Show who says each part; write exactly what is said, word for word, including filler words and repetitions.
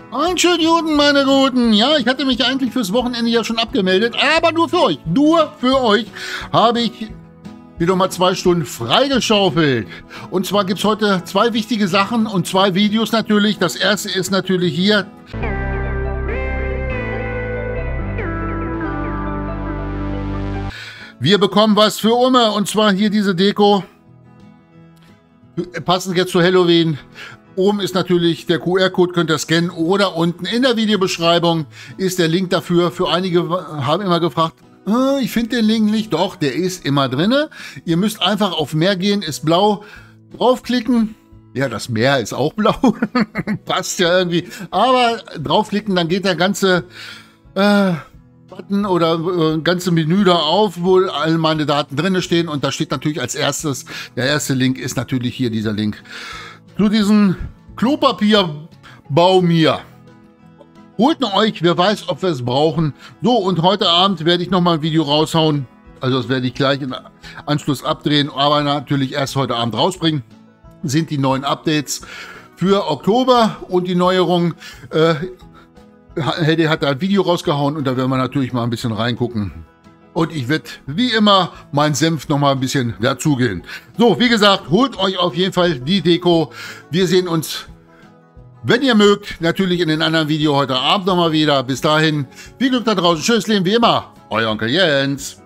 Speaker 1: Einen schönen Guten, meine Guten. Ja, ich hatte mich eigentlich fürs Wochenende ja schon abgemeldet, aber nur für euch, nur für euch habe ich wieder mal zwei Stunden freigeschaufelt. Und zwar gibt es heute zwei wichtige Sachen und zwei Videos natürlich. Das erste ist natürlich hier. Wir bekommen was für Umme und zwar hier diese Deko. Passend jetzt zu Halloween. Oben ist natürlich der Q R-Code, könnt ihr scannen oder unten in der Videobeschreibung ist der Link dafür. Für einige haben immer gefragt, oh, ich finde den Link nicht. Doch, der ist immer drinne. Ihr müsst einfach auf Mehr gehen, ist blau, draufklicken. Ja, das Meer ist auch blau. Passt ja irgendwie. Aber draufklicken, dann geht der ganze äh, Button oder äh, ganze Menü da auf, wo all meine Daten drinne stehen. Und da steht natürlich als erstes, der erste Link ist natürlich hier dieser Link zu diesem Klopapierbaum hier. Holt ihn euch, wer weiß, ob wir es brauchen. So, und heute Abend werde ich nochmal ein Video raushauen. Also das werde ich gleich im Anschluss abdrehen, aber natürlich erst heute Abend rausbringen. Sind die neuen Updates für Oktober und die Neuerung. Äh, Hedy hat da ein Video rausgehauen und da werden wir natürlich mal ein bisschen reingucken. Und ich werde, wie immer, meinen Senf noch mal ein bisschen dazugehen. So, wie gesagt, holt euch auf jeden Fall die Deko. Wir sehen uns, wenn ihr mögt, natürlich in den anderen Video heute Abend noch mal wieder. Bis dahin, viel Glück da draußen, schönes Leben wie immer. Euer Onkel Jens.